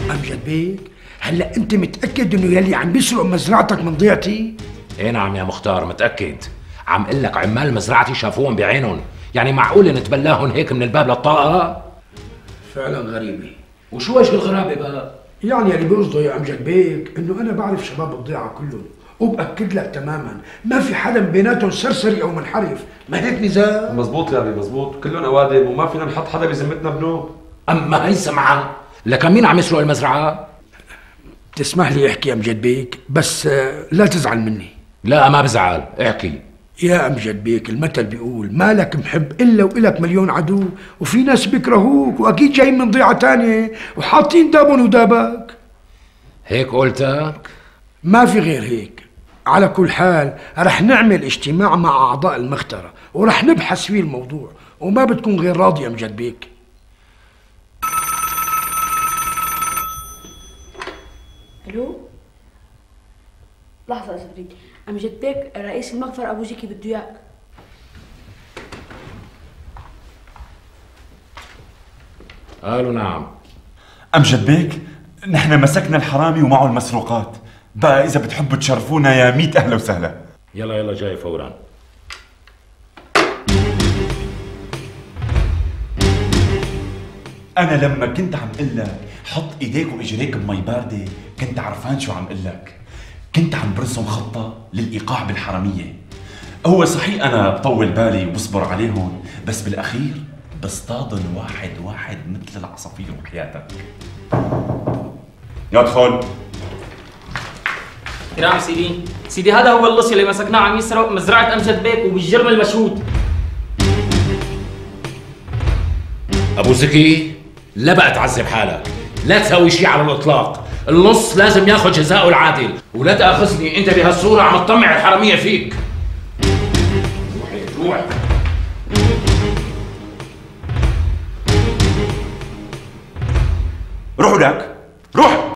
امجد بيك، هلا انت متاكد انه يلي عم بيسرق مزرعتك من ضيعتي؟ ايه نعم يا مختار متاكد. عم قل لك عمال مزرعتي شافوهم بعينهم، يعني معقول نتبلاهم هيك من الباب للطاقه؟ فعلا غريبه. وشو وجه الغرابه بقى؟ يعني اللي بيقصده يا امجد بيك انه انا بعرف شباب الضيعه كلهم، وباكد لك تماما ما في حدا بيناتهم سرسري او منحرف، ما هيك نزار؟ مزبوط يا ابي مزبوط، كلهم اوادم وما فينا نحط حدا بذمتنا بنوب. اما هي سمعة لك مين عم يسرق المزرعه؟ تسمح لي احكي يا امجد بيك، بس لا تزعل مني. لا ما بزعل، احكي. يا امجد بيك، المثل بيقول ما لك محب الا والك مليون عدو، وفي ناس بيكرهوك واكيد جايين من ضيعه تانية وحاطين دابهم ودابك. هيك قلتك؟ ما في غير هيك. على كل حال رح نعمل اجتماع مع اعضاء المخترة ورح نبحث فيه الموضوع، وما بتكون غير راضي يا امجد بيك. الو، لحظة يا فريد، أمجد بيك رئيس المغفر أبو زكي بده إياك. قالوا نعم. أمجد بيك، نحن مسكنا الحرامي ومعه المسروقات، بقى إذا بتحبوا تشرفونا يا 100 أهلا وسهلا. يلا يلا جاي فورا. أنا لما كنت عم قل لك حط إيديك وإجريك بمي باردة كنت عرفان شو عم قل لك. كنت عم برسم خطة للإيقاع بالحرامية. هو صحيح أنا بطول بالي وبصبر عليهم، بس بالأخير بصطادن واحد واحد مثل العصافير وحياتك. يدخل. كرام سيدي هذا هو اللص اللي مسكناه عم يسرق مزرعة أمجد بيك وبالجرم المشهود. ابو زكي لا بقى تعذب حالك، لا تسوي شيء على الاطلاق، اللص لازم ياخذ جزاءه العادل، ولا تاخذني انت بهالصوره عم تطمع الحراميه فيك. روح. روحوا لك، روح.